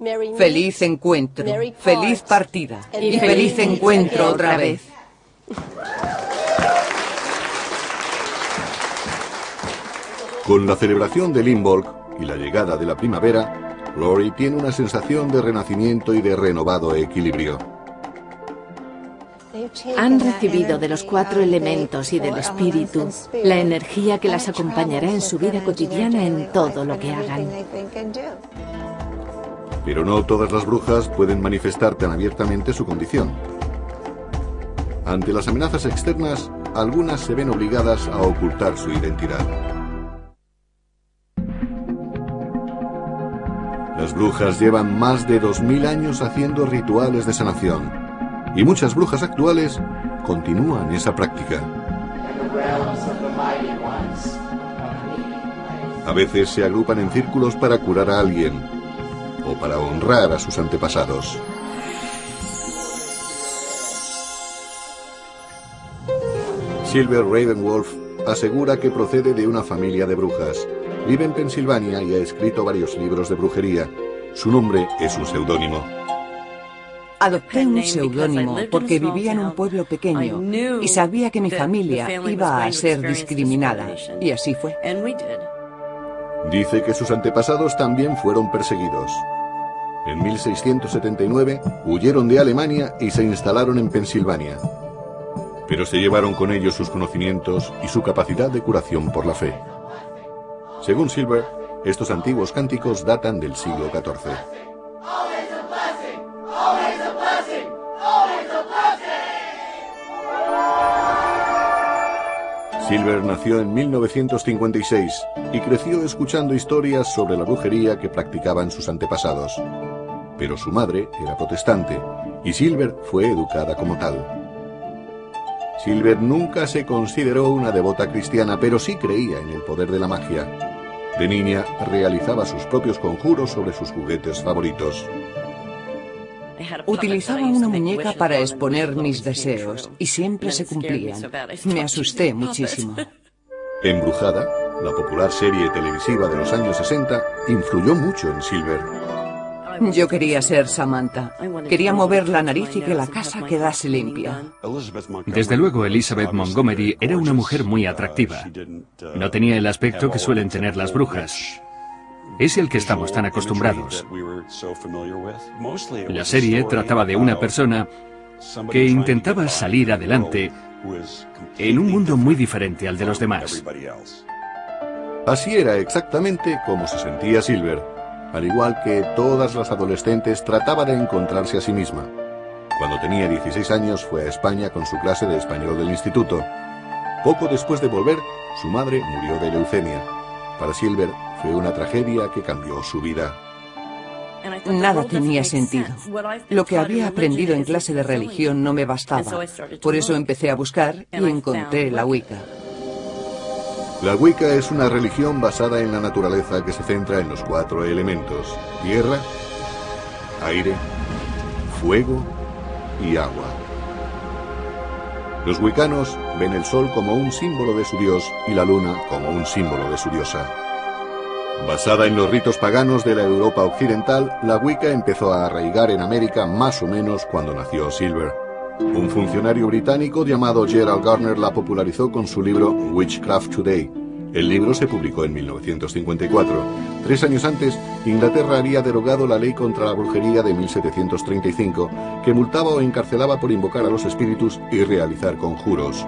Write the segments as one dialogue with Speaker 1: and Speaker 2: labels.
Speaker 1: Feliz encuentro, feliz partida y feliz encuentro otra vez.
Speaker 2: Con la celebración de Limborg y la llegada de la primavera, Laurie tiene una sensación de renacimiento y de renovado equilibrio.
Speaker 3: Han recibido de los 4 elementos y del espíritu la energía que las acompañará en su vida cotidiana en todo lo que hagan.
Speaker 2: Pero no todas las brujas pueden manifestar tan abiertamente su condición. Ante las amenazas externas, algunas se ven obligadas a ocultar su identidad. Las brujas llevan más de 2000 años haciendo rituales de sanación, y muchas brujas actuales continúan esa práctica. A veces se agrupan en círculos para curar a alguien, o para honrar a sus antepasados. Silver Ravenwolf asegura que procede de una familia de brujas. Vive en Pensilvania y ha escrito varios libros de brujería. Su nombre es un seudónimo.
Speaker 1: Adopté un seudónimo porque vivía en un pueblo pequeño y sabía que mi familia iba a ser discriminada. Y así fue.
Speaker 2: Dice que sus antepasados también fueron perseguidos. En 1679 huyeron de Alemania y se instalaron en Pensilvania. Pero se llevaron con ellos sus conocimientos y su capacidad de curación por la fe. Según Silver, estos antiguos cánticos datan del siglo XIV. Silver nació en 1956 y creció escuchando historias sobre la brujería que practicaban sus antepasados. Pero su madre era protestante y Silver fue educada como tal. Silver nunca se consideró una devota cristiana, pero sí creía en el poder de la magia. De niña realizaba sus propios conjuros sobre sus juguetes favoritos.
Speaker 1: Utilizaba una muñeca para exponer mis deseos y siempre se cumplían. Me asusté muchísimo.
Speaker 2: Embrujada, la popular serie televisiva de los años 60, influyó mucho en Silver.
Speaker 1: Yo quería ser Samantha. Quería mover la nariz y que la casa quedase limpia.
Speaker 4: Desde luego, Elizabeth Montgomery era una mujer muy atractiva. No tenía el aspecto que suelen tener las brujas. Es el que estamos tan acostumbrados. La serie trataba de una persona que intentaba salir adelante en un mundo muy diferente al de los demás.
Speaker 2: Así era exactamente como se sentía Silver. Al igual que todas las adolescentes, trataba de encontrarse a sí misma. Cuando tenía 16 años fue a España con su clase de español del instituto. Poco después de volver, su madre murió de leucemia. Para Silver fue una tragedia que cambió su vida.
Speaker 1: Nada tenía sentido. Lo que había aprendido en clase de religión no me bastaba. Por eso empecé a buscar y encontré la Wicca.
Speaker 2: La Wicca es una religión basada en la naturaleza que se centra en los 4 elementos: tierra, aire, fuego y agua. Los wiccanos ven el sol como un símbolo de su dios y la luna como un símbolo de su diosa. Basada en los ritos paganos de la Europa occidental, la Wicca empezó a arraigar en América más o menos cuando nació Silver. Un funcionario británico llamado Gerald Gardner la popularizó con su libro Witchcraft Today. El libro se publicó en 1954. 3 años antes, Inglaterra había derogado la ley contra la brujería de 1735, que multaba o encarcelaba por invocar a los espíritus y realizar conjuros.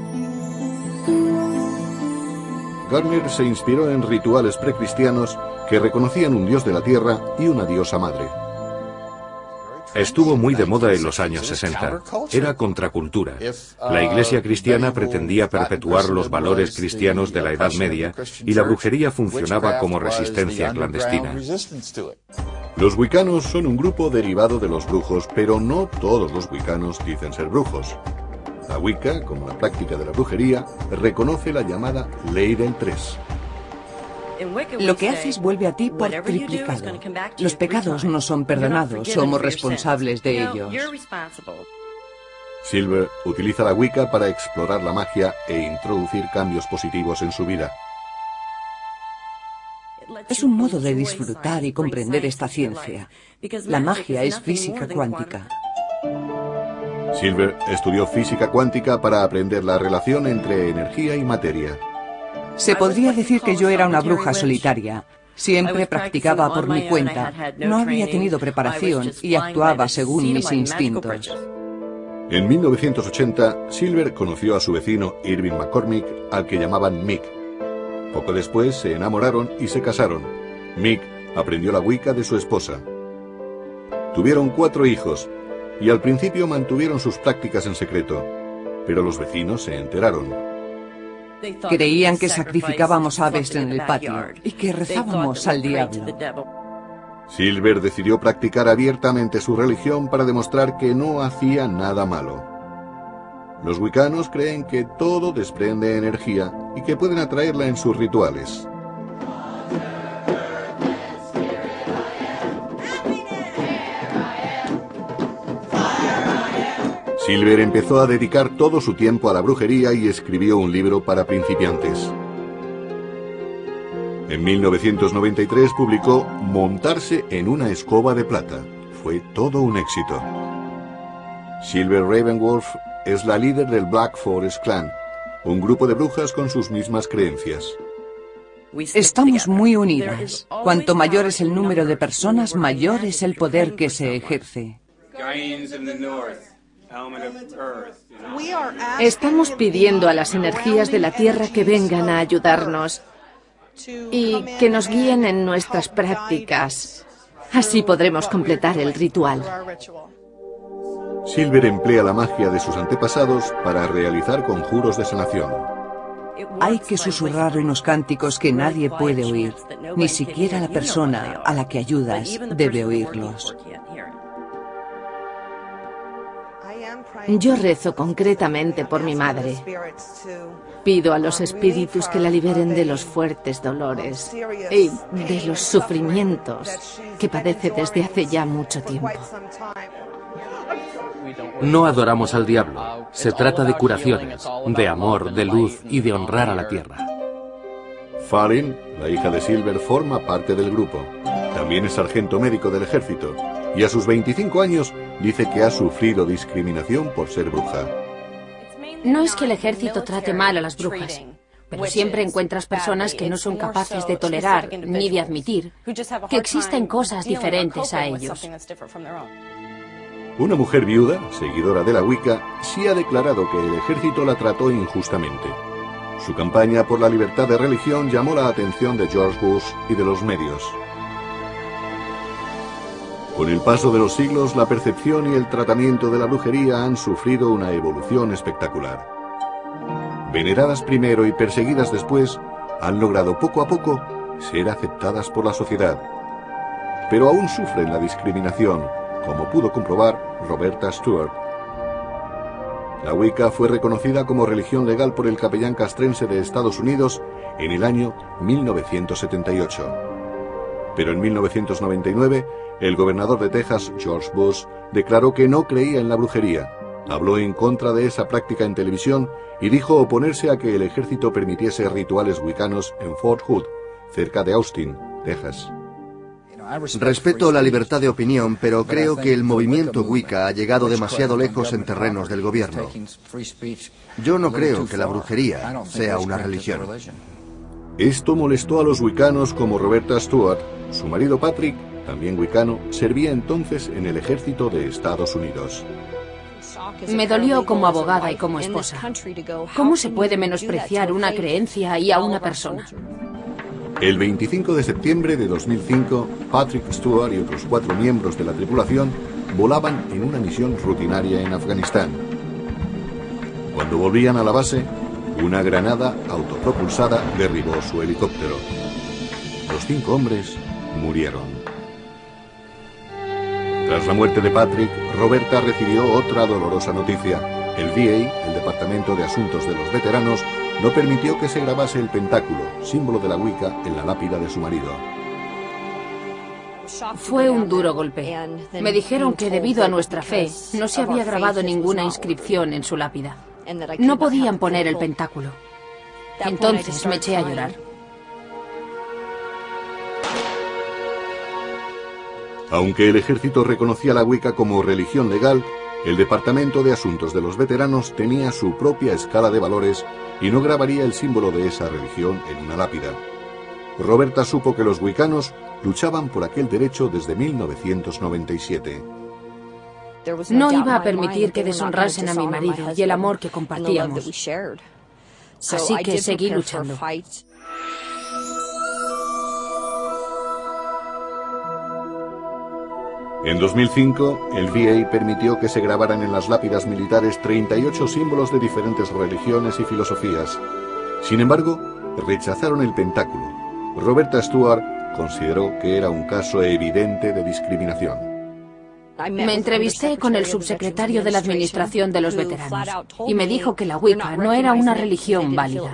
Speaker 2: Gardner se inspiró en rituales precristianos que reconocían un dios de la tierra y una diosa madre.
Speaker 5: Estuvo muy de moda en los años 60. Era contracultura. La Iglesia cristiana pretendía perpetuar los valores cristianos de la Edad Media y la brujería funcionaba como resistencia clandestina.
Speaker 2: Los wiccanos son un grupo derivado de los brujos, pero no todos los wiccanos dicen ser brujos. La Wicca, como la práctica de la brujería, reconoce la llamada Ley del 3.
Speaker 1: Lo que haces vuelve a ti por triplicado. Los pecados no son perdonados, somos responsables de ellos.
Speaker 2: Silver utiliza la Wicca para explorar la magia e introducir cambios positivos en su vida.
Speaker 1: Es un modo de disfrutar y comprender esta ciencia. La magia es física cuántica.
Speaker 2: Silver estudió física cuántica para aprender la relación entre energía y materia.
Speaker 1: Se podría decir que yo era una bruja solitaria. Siempre practicaba por mi cuenta. No había tenido preparación y actuaba según mis instintos.
Speaker 2: En 1980, Silver conoció a su vecino Irving McCormick, al que llamaban Mick. Poco después se enamoraron y se casaron. Mick aprendió la Wicca de su esposa. Tuvieron 4 hijos y al principio mantuvieron sus prácticas en secreto, pero los vecinos se enteraron.
Speaker 1: Creían que sacrificábamos aves en el patio y que rezábamos al diablo.
Speaker 2: Silver decidió practicar abiertamente su religión para demostrar que no hacía nada malo. Los wiccanos creen que todo desprende energía y que pueden atraerla en sus rituales. Silver empezó a dedicar todo su tiempo a la brujería y escribió un libro para principiantes. En 1993 publicó Montarse en una escoba de plata. Fue todo un éxito. Silver Ravenwolf es la líder del Black Forest Clan, un grupo de brujas con sus mismas creencias.
Speaker 1: Estamos muy unidas. Cuanto mayor es el número de personas, mayor es el poder que se ejerce.
Speaker 3: Estamos pidiendo a las energías de la Tierra que vengan a ayudarnos y que nos guíen en nuestras prácticas. Así podremos completar el ritual.
Speaker 2: Silver emplea la magia de sus antepasados para realizar conjuros de sanación.
Speaker 1: Hay que susurrar unos cánticos que nadie puede oír. Ni siquiera la persona a la que ayudas debe oírlos.
Speaker 3: Yo rezo concretamente por mi madre. Pido a los espíritus que la liberen de los fuertes dolores y de los sufrimientos que padece desde hace ya mucho tiempo.
Speaker 6: No adoramos al diablo. Se trata de curaciones, de amor, de luz y de honrar a la tierra.
Speaker 2: Falin, la hija de Silver, forma parte del grupo. También es sargento médico del ejército y a sus 25 años dice que ha sufrido discriminación por ser bruja.
Speaker 7: No es que el ejército trate mal a las brujas, pero siempre encuentras personas que no son capaces de tolerar ni de admitir que existen cosas diferentes a ellos.
Speaker 2: Una mujer viuda, seguidora de la Wicca, sí ha declarado que el ejército la trató injustamente. Su campaña por la libertad de religión llamó la atención de George Bush y de los medios. Con el paso de los siglos, la percepción y el tratamiento de la brujería han sufrido una evolución espectacular. Veneradas primero y perseguidas después, han logrado poco a poco ser aceptadas por la sociedad. Pero aún sufren la discriminación, como pudo comprobar Roberta Stewart. La Wicca fue reconocida como religión legal por el capellán castrense de Estados Unidos en el año 1978. Pero en 1999, el gobernador de Texas, George Bush, declaró que no creía en la brujería. Habló en contra de esa práctica en televisión y dijo oponerse a que el ejército permitiese rituales wiccanos en Fort Hood, cerca de Austin, Texas.
Speaker 8: Respeto la libertad de opinión, pero creo que el movimiento Wicca ha llegado demasiado lejos en terrenos del gobierno. Yo no creo que la brujería sea una religión.
Speaker 2: Esto molestó a los wiccanos como Roberta Stewart. Su marido Patrick, también wiccano, servía entonces en el ejército de Estados Unidos.
Speaker 7: Me dolió como abogada y como esposa. ¿Cómo se puede menospreciar una creencia y a una persona?
Speaker 2: El 25 de septiembre de 2005, Patrick Stewart y otros 4 miembros de la tripulación volaban en una misión rutinaria en Afganistán. Cuando volvían a la base, una granada autopropulsada derribó su helicóptero. Los 5 hombres murieron. Tras la muerte de Patrick, Roberta recibió otra dolorosa noticia. El VA, el Departamento de Asuntos de los Veteranos, no permitió que se grabase el pentáculo, símbolo de la Wicca, en la lápida de su marido.
Speaker 7: Fue un duro golpe. Me dijeron que debido a nuestra fe, no se había grabado ninguna inscripción en su lápida. No podían poner el pentáculo. Entonces me eché a llorar.
Speaker 2: Aunque el ejército reconocía la Wicca como religión legal, el Departamento de Asuntos de los Veteranos tenía su propia escala de valores y no grabaría el símbolo de esa religión en una lápida. Roberta supo que los wiccanos luchaban por aquel derecho desde 1997.
Speaker 7: No iba a permitir que deshonrasen a mi marido y el amor que compartíamos. Así que seguí luchando.
Speaker 2: En 2005, el VA permitió que se grabaran en las lápidas militares 38 símbolos de diferentes religiones y filosofías. Sin embargo, rechazaron el pentáculo. Roberta Stewart consideró que era un caso evidente de discriminación.
Speaker 7: Me entrevisté con el subsecretario de la Administración de los Veteranos y me dijo que la Wicca no era una religión válida.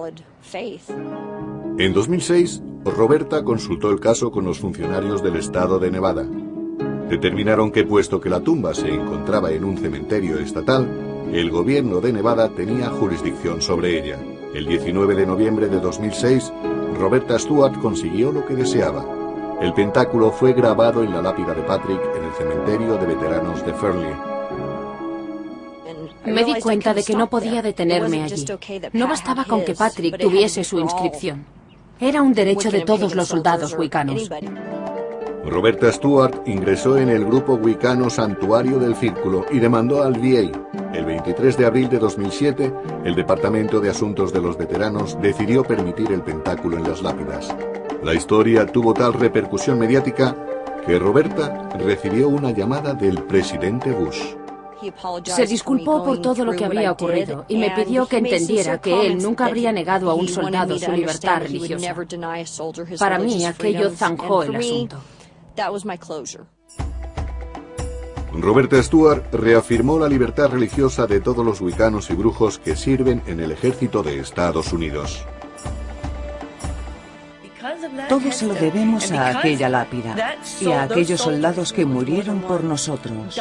Speaker 2: En 2006, Roberta consultó el caso con los funcionarios del estado de Nevada. Determinaron que, puesto que la tumba se encontraba en un cementerio estatal, el gobierno de Nevada tenía jurisdicción sobre ella. El 19 de noviembre de 2006, Roberta Stewart consiguió lo que deseaba. El pentáculo fue grabado en la lápida de Patrick en el cementerio de veteranos de Fairley.
Speaker 7: Me di cuenta de que no podía detenerme allí. No bastaba con que Patrick tuviese su inscripción. Era un derecho de todos los soldados wiccanos.
Speaker 2: Roberta Stewart ingresó en el grupo wiccano Santuario del Círculo y demandó al VA. El 23 de abril de 2007, el Departamento de Asuntos de los Veteranos decidió permitir el pentáculo en las lápidas. La historia tuvo tal repercusión mediática que Roberta recibió una llamada del presidente Bush.
Speaker 7: Se disculpó por todo lo que había ocurrido y me pidió que entendiera que él nunca habría negado a un soldado su libertad religiosa. Para mí, aquello zanjó el asunto.
Speaker 2: Roberta Stewart reafirmó la libertad religiosa de todos los wiccanos y brujos que sirven en el ejército de Estados Unidos.
Speaker 1: Todo se lo debemos a aquella lápida y a aquellos soldados que murieron por nosotros.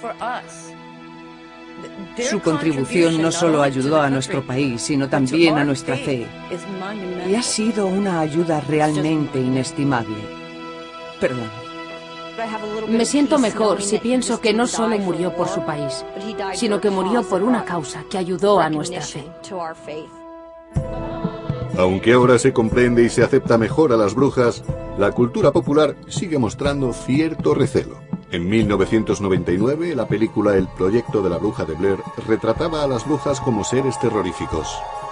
Speaker 1: Su contribución no solo ayudó a nuestro país, sino también a nuestra fe. Y ha sido una ayuda realmente inestimable. Perdón.
Speaker 7: Me siento mejor si pienso que no solo murió por su país, sino que murió por una causa que ayudó a nuestra fe.
Speaker 2: Aunque ahora se comprende y se acepta mejor a las brujas, la cultura popular sigue mostrando cierto recelo. En 1999, la película El proyecto de la bruja de Blair retrataba a las brujas como seres terroríficos.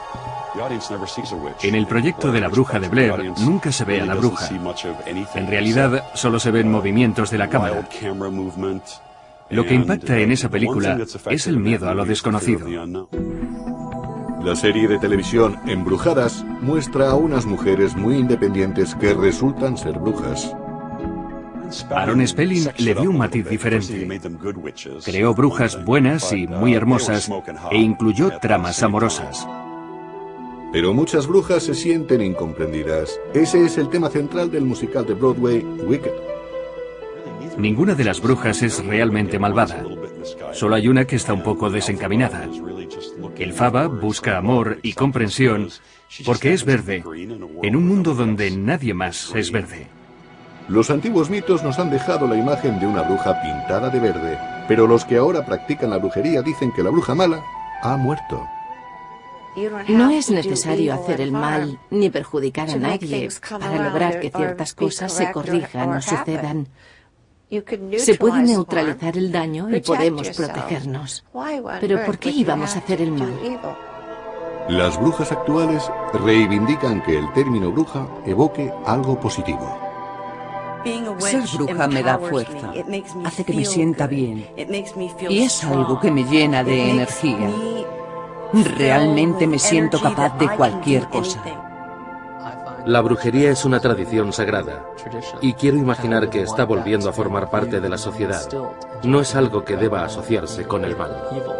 Speaker 4: En el proyecto de la bruja de Blair nunca se ve a la bruja. En realidad, solo se ven movimientos de la cámara. Lo que impacta en esa película es el miedo a lo desconocido.
Speaker 2: La serie de televisión Embrujadas muestra a unas mujeres muy independientes que resultan ser brujas.
Speaker 4: Aaron Spelling le dio un matiz diferente. Creó brujas buenas y muy hermosas e incluyó tramas amorosas.
Speaker 2: Pero muchas brujas se sienten incomprendidas. Ese es el tema central del musical de Broadway, Wicked.
Speaker 4: Ninguna de las brujas es realmente malvada. Solo hay una que está un poco desencaminada. Elphaba busca amor y comprensión porque es verde, en un mundo donde nadie más es verde.
Speaker 2: Los antiguos mitos nos han dejado la imagen de una bruja pintada de verde, pero los que ahora practican la brujería dicen que la bruja mala ha muerto.
Speaker 3: No es necesario hacer el mal ni perjudicar a nadie para lograr que ciertas cosas se corrijan o sucedan. Se puede neutralizar el daño y podemos protegernos. Pero ¿por qué íbamos a hacer el mal?
Speaker 2: Las brujas actuales reivindican que el término bruja evoque algo positivo.
Speaker 1: Ser bruja me da fuerza, hace que me sienta bien y es algo que me llena de energía. Realmente me siento capaz de cualquier cosa.
Speaker 6: La brujería es una tradición sagrada y quiero imaginar que está volviendo a formar parte de la sociedad. No es algo que deba asociarse con el mal.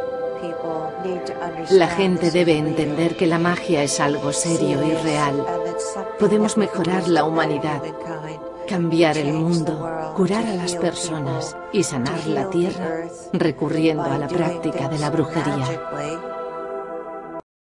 Speaker 3: La gente debe entender que la magia es algo serio y real. Podemos mejorar la humanidad, cambiar el mundo, curar a las personas y sanar la tierra recurriendo a la práctica de la brujería.